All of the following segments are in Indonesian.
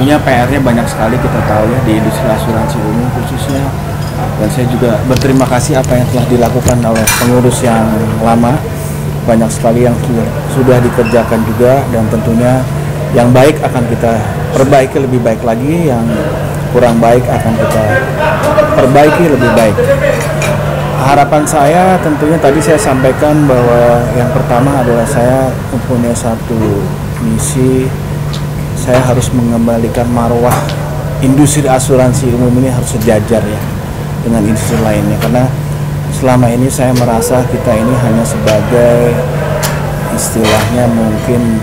tentunya PR-nya banyak sekali kita tahu ya di industri asuransi umum khususnya. Dan saya juga berterima kasih apa yang telah dilakukan oleh pengurus yang lama. Banyak sekali yang sudah dikerjakan juga, dan tentunya yang baik akan kita perbaiki lebih baik lagi, yang kurang baik akan kita perbaiki lebih baik. Harapan saya tentunya tadi saya sampaikan bahwa yang pertama adalah saya mempunyai satu misi, saya harus mengembalikan marwah industri asuransi umum ini harus sejajar ya dengan industri lainnya, karena selama ini saya merasa kita ini hanya sebagai istilahnya mungkin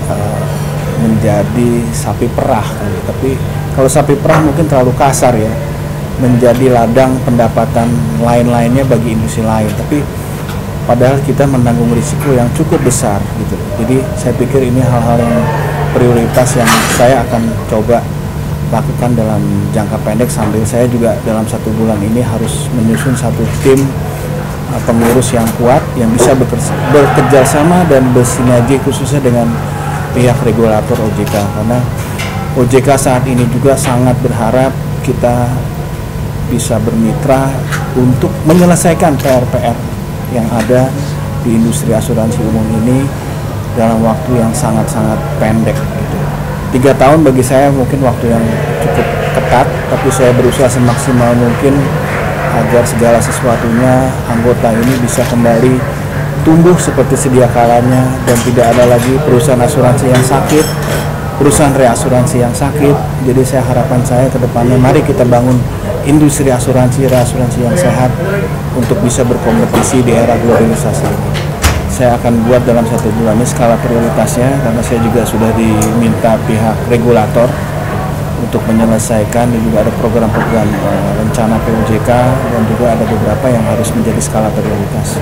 menjadi sapi perah kali. Tapi kalau sapi perah mungkin terlalu kasar ya, menjadi ladang pendapatan lain-lainnya bagi industri lain, tapi padahal kita menanggung risiko yang cukup besar gitu. Jadi saya pikir ini hal-hal yang prioritas yang saya akan coba lakukan dalam jangka pendek, sambil saya juga dalam 1 bulan ini harus menyusun satu tim pengurus yang kuat yang bisa bekerja sama dan bersinergi khususnya dengan pihak regulator OJK, karena OJK saat ini juga sangat berharap kita bisa bermitra untuk menyelesaikan PR-PR yang ada di industri asuransi umum ini dalam waktu yang sangat-sangat pendek gitu. 3 tahun bagi saya mungkin waktu yang cukup ketat, tapi saya berusaha semaksimal mungkin agar segala sesuatunya anggota ini bisa kembali tumbuh seperti sedia kalanya, dan tidak ada lagi perusahaan asuransi yang sakit, perusahaan reasuransi yang sakit. Jadi harapan saya ke depannya, mari kita bangun industri asuransi reasuransi yang sehat untuk bisa berkompetisi di era globalisasi ini. Saya akan buat dalam 1 bulan ini skala prioritasnya, karena saya juga sudah diminta pihak regulator untuk menyelesaikan, dan juga ada program-program rencana POJK, dan juga ada beberapa yang harus menjadi skala prioritas.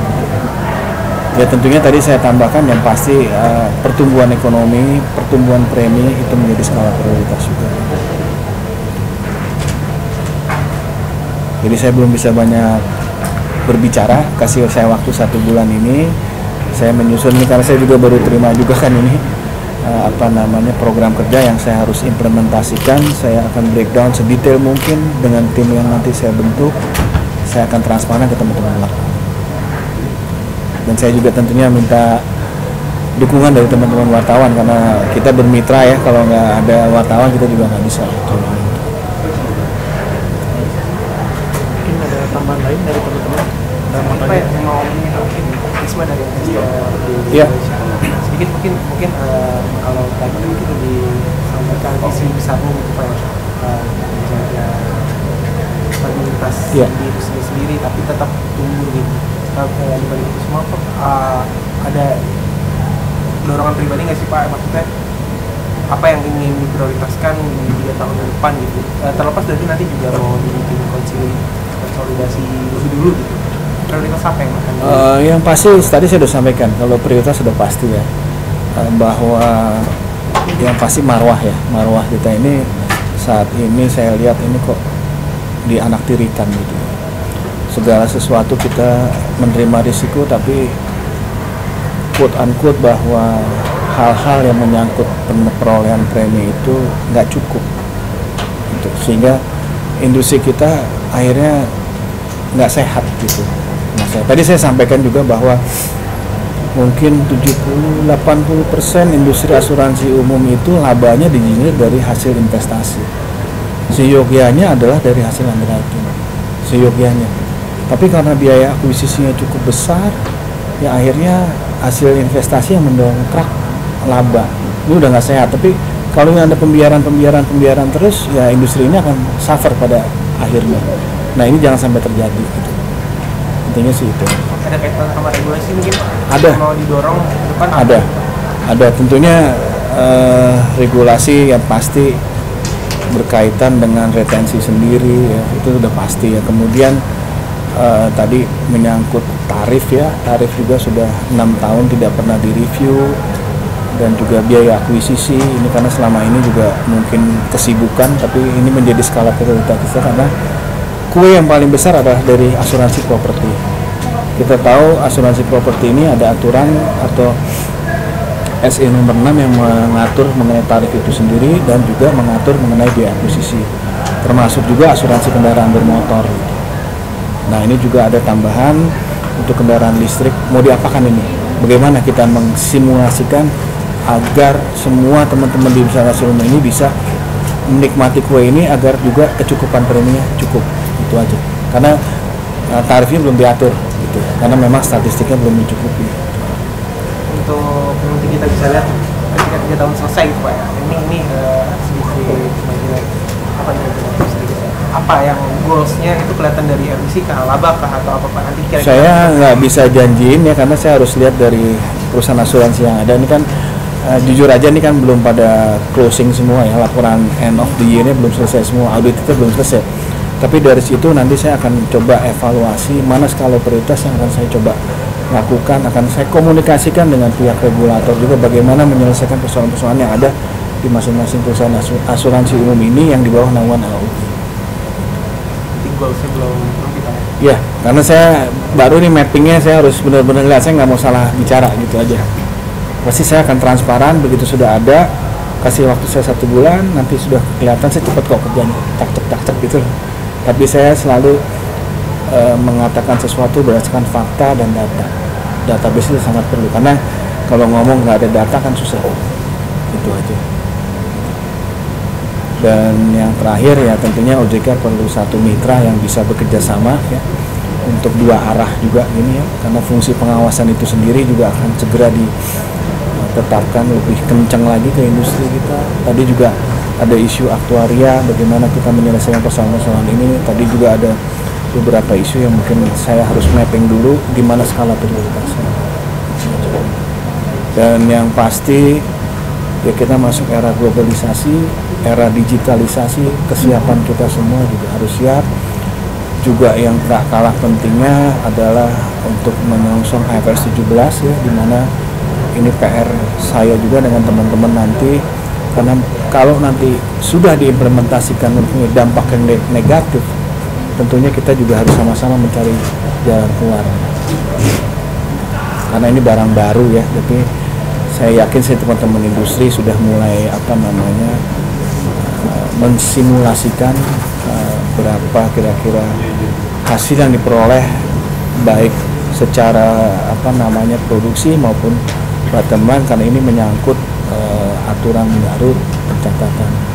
Ya tentunya tadi saya tambahkan yang pasti pertumbuhan ekonomi, pertumbuhan premi itu menjadi skala prioritas juga. Jadi saya belum bisa banyak berbicara, kasih saya waktu 1 bulan ini. Saya menyusun ini karena saya juga baru terima juga kan ini program kerja yang saya harus implementasikan. Saya akan breakdown sedetail mungkin dengan tim yang nanti saya bentuk. Saya akan transparan ke teman-teman wartawan. Dan saya juga tentunya minta dukungan dari teman-teman wartawan, karena kita bermitra ya, kalau nggak ada wartawan kita juga nggak bisa. Mungkin ada tambahan lain dari teman-teman? Apa yang mau Isma dari Iya. Sedikit mungkin kalau tadi itu disampaikan visi besarnya gitu Pak, menjaga stabilitas diri sendiri tapi tetap tumbuh gitu. Di balik itu semua ada dorongan pribadi nggak sih Pak, maksudnya apa yang ingin diprioritaskan di 3 tahun ke depan gitu, terlepas dari nanti juga mau dibikin konsolidasi lebih dulu gitu, prioritas apa yang akan yang pasti tadi saya sudah sampaikan, kalau prioritas sudah pasti ya, bahwa yang pasti marwah kita ini saat ini saya lihat ini kok dianaktirikan gitu. Segala sesuatu kita menerima risiko, tapi quote unquote bahwa hal-hal yang menyangkut perolehan premi itu nggak cukup gitu. Sehingga industri kita akhirnya nggak sehat gitu. Tadi saya sampaikan juga bahwa mungkin 70-80% industri asuransi umum itu labanya dinyir dari hasil investasi. Seyogyanya adalah dari hasil underwriting. Seyogyanya. Tapi karena biaya akuisisinya cukup besar, ya akhirnya hasil investasi yang mendongkrak laba. Ini udah nggak sehat. Tapi kalau ada pembiaran terus, ya industri ini akan suffer pada akhirnya. Nah ini jangan sampai terjadi. Gitu. Intinya sih itu. Ada kaitan sama regulasi mungkin? Ada. Mau didorong ke depan? Ada. Tentunya regulasi yang pasti berkaitan dengan retensi sendiri, ya itu sudah pasti ya. Kemudian tadi menyangkut tarif juga sudah 6 tahun tidak pernah direview, dan juga biaya akuisisi ini karena selama ini juga mungkin kesibukan, tapi ini menjadi skala prioritas kita karena kue yang paling besar adalah dari asuransi properti. Kita tahu asuransi properti ini ada aturan atau SE nomor 6 yang mengatur mengenai tarif itu sendiri dan juga mengatur mengenai biaya akuisisi, termasuk juga asuransi kendaraan bermotor. Nah ini juga ada tambahan untuk kendaraan listrik. Mau diapakan ini? Bagaimana kita mengsimulasikan agar semua teman-teman di instalasi rumah ini bisa menikmati kue ini agar juga kecukupan preminya cukup, itu aja. Karena tarifnya belum diatur, gitu. Karena memang statistiknya belum mencukupi. Untuk nanti kita bisa lihat ketika 3 tahun selesai gitu Pak ya. Ini sedikit apa yang goalsnya itu kelihatan dari emisi kah, laba kah, atau apa Pak nanti kira-kira? Saya nggak bisa janjiin ya, karena saya harus lihat dari perusahaan asuransi yang ada. Ini kan jujur aja ini kan belum pada closing semua ya, laporan end of the year-nya belum selesai semua, audit itu belum selesai. Tapi dari situ nanti saya akan coba evaluasi mana skala prioritas yang akan saya coba lakukan, akan saya komunikasikan dengan pihak regulator juga bagaimana menyelesaikan persoalan-persoalan yang ada di masing-masing perusahaan asuransi umum ini yang di bawah naungan AUI. Goalsnya belum kita ya, karena saya baru nih mappingnya, saya harus benar-benar lihat, saya nggak mau salah bicara gitu aja. Pasti saya akan transparan, begitu sudah ada, kasih waktu saya 1 bulan, nanti sudah kelihatan, saya cepat kok kerjanya, tak cek gitu. Tapi saya selalu mengatakan sesuatu berdasarkan fakta dan data. Database itu sangat perlu, karena kalau ngomong nggak ada data kan susah. Itu aja. Dan yang terakhir ya tentunya OJK perlu satu mitra yang bisa bekerja sama ya, untuk 2 arah juga ini ya, karena fungsi pengawasan itu sendiri juga akan segera ditetapkan lebih kencang lagi ke industri kita. Tadi juga ada isu aktuaria, bagaimana kita menyelesaikan persoalan-persoalan ini. Tadi juga ada beberapa isu yang mungkin saya harus mapping dulu di mana skala prioritasnya. Dan yang pasti ya kita masuk era globalisasi, era digitalisasi, kesiapan kita semua juga harus siap. Juga yang tak kalah pentingnya adalah untuk menyongsong IFRS 17 ya, di mana ini PR saya juga dengan teman-teman nanti, karena kalau nanti sudah diimplementasikan mempunyai dampak yang negatif, tentunya kita juga harus sama-sama mencari jalan keluar. Karena ini barang baru ya, tapi saya yakin teman-teman industri sudah mulai mensimulasikan berapa kira-kira hasil yang diperoleh baik secara produksi maupun bottom line, karena ini menyangkut aturan baru pencatatan